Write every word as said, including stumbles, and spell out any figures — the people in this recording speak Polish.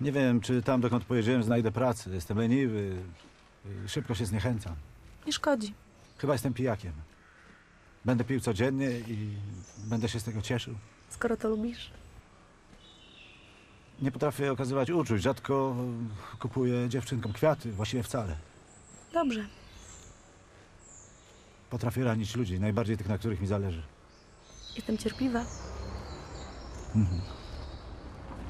Nie wiem, czy tam, dokąd pojedziemy, znajdę pracę. Jestem leniwy. Szybko się zniechęcam. Nie szkodzi. Chyba jestem pijakiem. Będę pił codziennie i będę się z tego cieszył. Skoro to lubisz. Nie potrafię okazywać uczuć. Rzadko kupuję dziewczynkom kwiaty. Właściwie wcale. Dobrze. Potrafię ranić ludzi. Najbardziej tych, na których mi zależy. Jestem cierpliwa. Mhm.